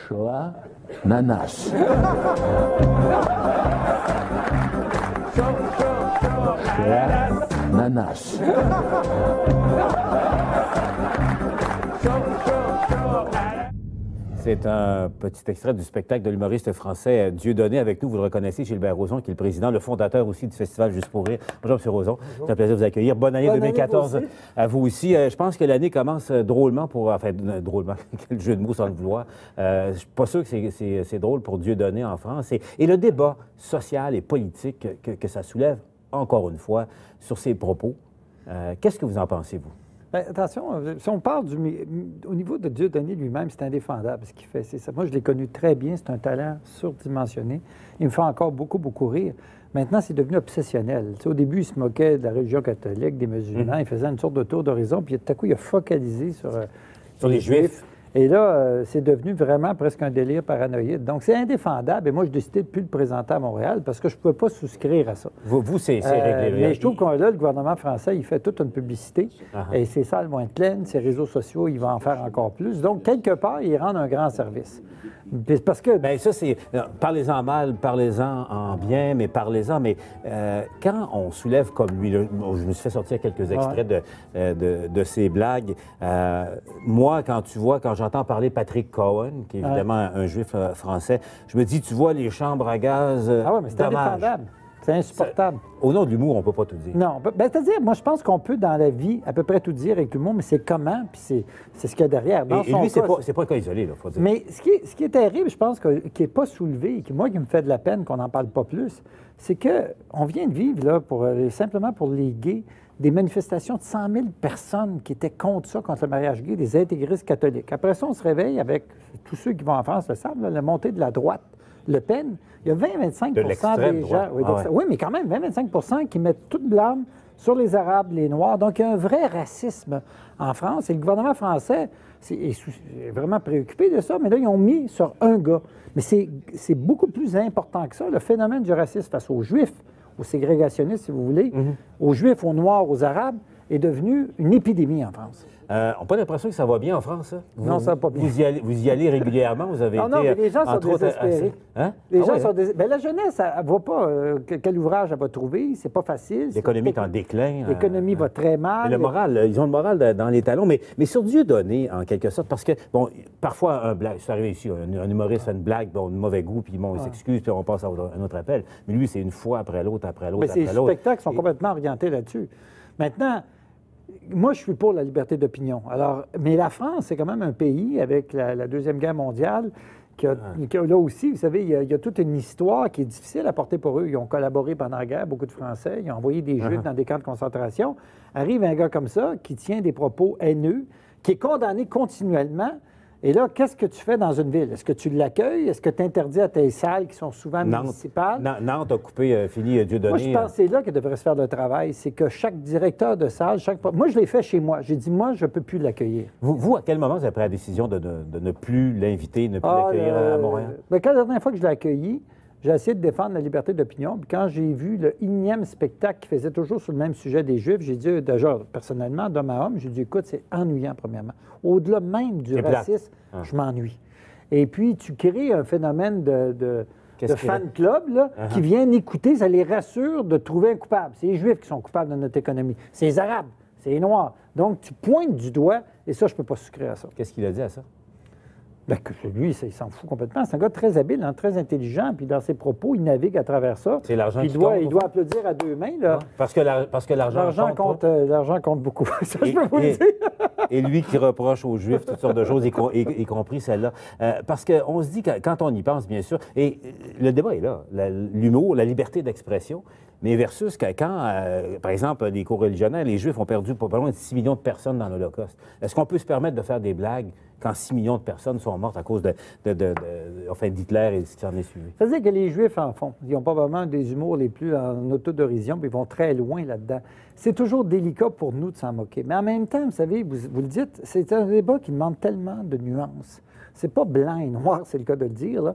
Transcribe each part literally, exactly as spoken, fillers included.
Shoah, nanas. Shoah, nanas. C'est un petit extrait du spectacle de l'humoriste français Dieudonné. Avec nous, vous le reconnaissez, Gilbert Rozon, qui est le président, le fondateur aussi du festival Juste pour rire. Bonjour, M. Rozon. C'est un plaisir de vous accueillir. Bonne année Bonne deux mille quatorze année, à vous aussi. Euh, je pense que l'année commence drôlement pour... Enfin, drôlement, quel jeu de mots sans le vouloir. Euh, je ne suis pas sûr que c'est drôle pour Dieudonné en France. Et, et le débat social et politique que, que ça soulève, encore une fois, sur ses propos, euh, qu'est-ce que vous en pensez, vous? Bien, attention, si on parle du, au niveau de Dieudonné lui-même, c'est indéfendable ce qu'il fait. Ça. Moi, je l'ai connu très bien. C'est un talent surdimensionné. Il me fait encore beaucoup, beaucoup rire. Maintenant, c'est devenu obsessionnel. Tu sais, au début, il se moquait de la religion catholique, des musulmans. Mm-hmm. Il faisait une sorte de tour d'horizon. Puis tout à coup, il a focalisé sur, euh, sur les, les Juifs. Juifs. Et là, euh, c'est devenu vraiment presque un délire paranoïde. Donc, c'est indéfendable. Et moi, j'ai décidé de ne plus le présenter à Montréal parce que je ne pouvais pas souscrire à ça. Vous, vous c'est euh, réglé. Mais je trouve que là, le gouvernement français, il fait toute une publicité. Uh-huh. Et ses salles vont être pleines, ses réseaux sociaux, il va en faire encore plus. Donc, quelque part, il rend un grand service. Parce que... Bien, ça, c'est... Parlez-en mal, parlez-en en bien, mais parlez-en. Mais euh, quand on soulève comme lui, là, je me suis fait sortir quelques extraits ouais. de, de, de ses blagues. Euh, moi, quand tu vois, quand j'entends parler Patrick Cohen, qui est évidemment ouais. un juif euh, français, je me dis, tu vois, les chambres à gaz, euh, ah oui, mais c'est indéfendable. C'est insupportable. Au nom de l'humour, on ne peut pas tout dire. Non. Ben, c'est-à-dire, moi, je pense qu'on peut, dans la vie, à peu près tout dire avec l'humour, mais c'est comment, puis c'est ce qu'il y a derrière. Dans et, et lui, c'est pas, pas un cas isolé, il faut dire. Mais ce qui est, ce qui est terrible, je pense, que, qui n'est pas soulevé, et qui, moi, qui me fait de la peine qu'on n'en parle pas plus, c'est qu'on vient de vivre, là, pour, simplement pour les gays, des manifestations de cent mille personnes qui étaient contre ça, contre le mariage gay, des intégristes catholiques. Après ça, on se réveille avec tous ceux qui vont en France, le savent, là, la montée de la droite. Le Pen, il y a vingt à vingt-cinq pour cent des gens... Oui, ah ouais. oui, mais quand même, vingt à vingt-cinq pour cent qui mettent toute blâme sur les Arabes, les Noirs. Donc, il y a un vrai racisme en France. Et le gouvernement français est, est vraiment préoccupé de ça, mais là, ils ont mis sur un gars. Mais c'est beaucoup plus important que ça, le phénomène du racisme face aux Juifs, aux ségrégationnistes, si vous voulez, mm-hmm. aux Juifs, aux Noirs, aux Arabes, est devenu une épidémie en France. Euh, on n'a pas l'impression que ça va bien en France, ça? Vous, non, ça va pas bien. Vous y allez, vous y allez régulièrement? Vous avez non, été... Non, mais les gens sont autres, désespérés. Hein? Les ah gens ouais, sont hein? dés... Bien, la jeunesse, elle ne voit pas euh, quel ouvrage elle va trouver. C'est pas facile. L'économie est en déclin. L'économie euh, va très mal. Et le moral, ils ont le moral dans les talons. Mais, mais sur Dieudonné, en quelque sorte, parce que, bon, parfois, un blague, c'est arrivé ici, un, un humoriste fait une blague, bon, de mauvais goût, puis bon, il s'excuse, puis on passe à un autre appel. Mais lui, c'est une fois après l'autre, après l'autre, après l'autre. Mais ces spectacles sont Et... complètement orientés là-dessus. Maintenant... Moi, je suis pour la liberté d'opinion. Alors, mais la France, c'est quand même un pays avec la, la Deuxième Guerre mondiale qui a, ah. qui a, là aussi, vous savez, il y, a, il y a toute une histoire qui est difficile à porter pour eux. Ils ont collaboré pendant la guerre, beaucoup de Français. Ils ont envoyé des Juifs uh-huh. dans des camps de concentration. Arrive un gars comme ça qui tient des propos haineux, qui est condamné continuellement. Et là, qu'est-ce que tu fais dans une ville? Est-ce que tu l'accueilles? Est-ce que tu interdis à tes salles qui sont souvent Nantes, municipales? Nantes a coupé, euh, fini, Dieudonné. Moi, je pense que c'est là qu'il devrait se faire le travail. C'est que chaque directeur de salle, chaque... Moi, je l'ai fait chez moi. J'ai dit, moi, je ne peux plus l'accueillir. Vous, vous, à quel moment vous avez pris la décision de, de, de ne plus l'inviter, ne plus ah, l'accueillir euh... à Montréal? Bien, quand la dernière fois que je l'ai accueilli, j'ai essayé de défendre la liberté d'opinion. Puis quand j'ai vu le énième spectacle qui faisait toujours sur le même sujet des Juifs, j'ai dit, déjà, personnellement, d'homme à homme, j'ai dit, écoute, c'est ennuyant, premièrement. Au-delà même du racisme, ah. je m'ennuie. Et puis, tu crées un phénomène de, de, de fan club là, uh-huh. qui viennent écouter, ça les rassure de trouver un coupable. C'est les Juifs qui sont coupables de notre économie. C'est les Arabes, c'est les Noirs. Donc, tu pointes du doigt, et ça, je ne peux pas souscrire à ça. Qu'est-ce qu'il a dit à ça? Bien, que lui, il s'en fout complètement. C'est un gars très habile, hein, très intelligent, puis dans ses propos, il navigue à travers ça. C'est l'argent qui il doit, compte. Il doit applaudir à deux mains. Là. Ouais, parce que l'argent compte. Compte euh, l'argent compte beaucoup. Ça, et, je peux vous et, le dire. Et lui qui reproche aux Juifs toutes sortes de choses, y, y, y compris celle-là. Euh, parce qu'on se dit, que, quand on y pense, bien sûr, et le débat est là, l'humour, la, la liberté d'expression, mais versus que quand, euh, par exemple, les co-religionnaires, les Juifs ont perdu pas loin de six millions de personnes dans l'Holocauste. Est-ce qu'on peut se permettre de faire des blagues quand six millions de personnes sont mortes à cause de, de, de, de, enfin, d'Hitler et ce qui en est suivi? C'est-à-dire que les Juifs en font. Ils n'ont pas vraiment des humours les plus en autodérision, puis ils vont très loin là-dedans. C'est toujours délicat pour nous de s'en moquer. Mais en même temps, vous savez, vous, vous le dites, c'est un débat qui demande tellement de nuances. C'est pas blanc et noir, c'est le cas de le dire.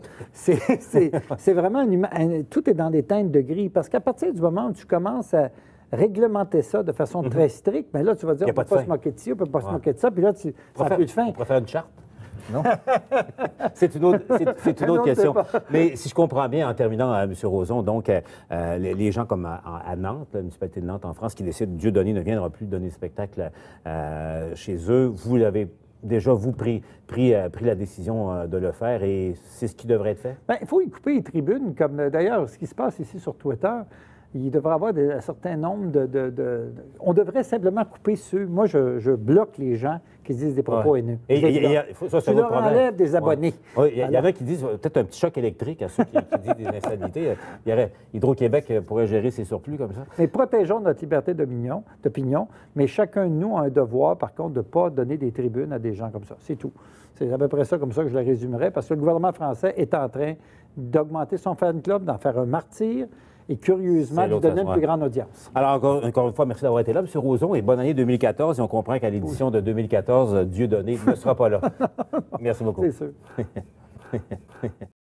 C'est vraiment un, un, tout est dans des teintes de gris. Parce qu'à partir du moment où tu commences à réglementer ça de façon mm-hmm. très stricte, bien là, tu vas dire, on ne peut pas, pas se moquer de ci, on ne peut pas ouais. se moquer de ça, puis là, tu, ça n'a plus de fin. On pourrait faire une charte? Non? C'est une autre, c'est, c'est une Un autre autre question. débat. Mais si je comprends bien, en terminant, euh, M. Roson, donc, euh, euh, les, les gens comme à, à Nantes, la municipalité de Nantes en France, qui décident Dieudonné ne viendra plus donner de spectacle euh, chez eux, vous l'avez déjà, vous, pris, pris, euh, pris la décision euh, de le faire et c'est ce qui devrait être fait? Bien, il faut y couper les tribunes, comme euh, d'ailleurs ce qui se passe ici sur Twitter. Il devrait y avoir des- un certain nombre de, de- de- de- On devrait simplement couper ceux. Moi, je, je bloque les gens qui disent des propos Ouais. haineux. Et Je les il y a- il y a- bloque. faut- ça, c'est Tu un leur autre problème. enlèves des abonnés. Oui, il y, a- il y en Alors- a qui disent euh, peut-être un petit choc électrique à ceux qui, qui disent des insanités. Il y aurait, Hydro-Québec euh, pourrait gérer ses surplus comme ça. Mais protégeons notre liberté d'opinion, d'opinion, mais chacun de nous a un devoir, par contre, de ne pas donner des tribunes à des gens comme ça. C'est tout. C'est à peu près ça comme ça que je le résumerais, parce que le gouvernement français est en train d'augmenter son fan club, d'en faire un martyr, et curieusement, C'est de l'autre donner une façon, plus ouais. grande audience. Alors, encore, encore une fois, merci d'avoir été là, M. Roson, et bonne année deux mille quatorze. Et on comprend qu'à l'édition de deux mille quatorze, Dieudonné ne sera pas là. Merci beaucoup. C'est sûr.